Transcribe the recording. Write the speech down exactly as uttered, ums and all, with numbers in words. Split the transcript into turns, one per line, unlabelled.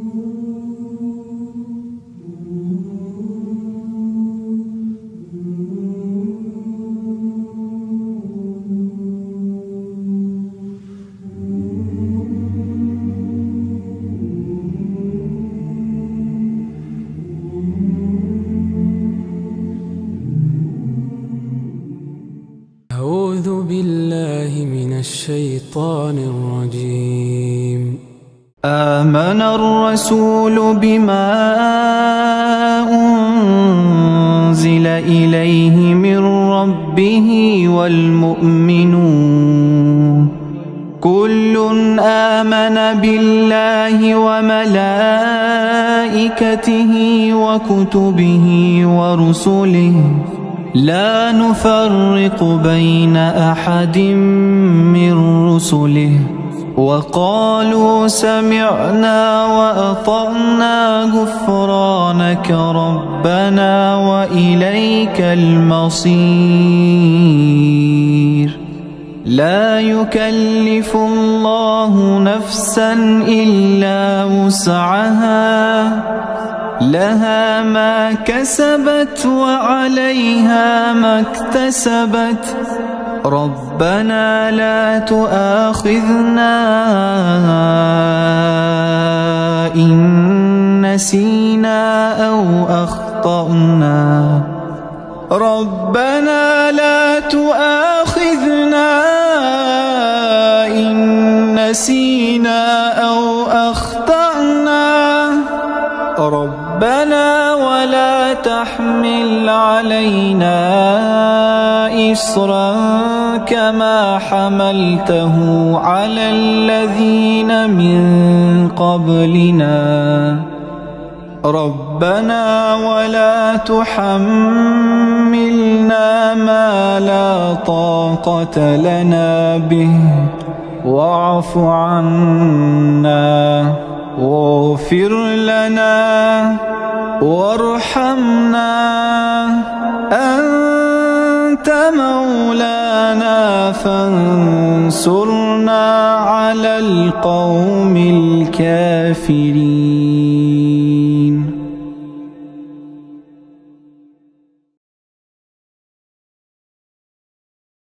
أعوذ بالله من الشيطان الرجيم.
آمن الرسول بما أنزل إليه من ربه والمؤمنون كل آمن بالله وملائكته وكتبه ورسله لا نفرق بين أحد من رسله وقالوا سمعنا وأطعنا غفرانك ربنا وإليك المصير. لا يكلف الله نفسا إلا وسعها لها ما كسبت وعليها ما اكتسبت ربنا لا تؤاخذنا إن نسينا أو أخطأنا ربنا لا تؤاخذنا إن نسينا أو أخطأنا ربنا ولا تحمل علينا إصرا كما حملته على الذين من قبلنا ربنا ولا تحملنا ما لا طاقة لنا به واعف عنا واغفر لنا وارحمنا أنت مولانا فانصرنا على القوم الكافرين.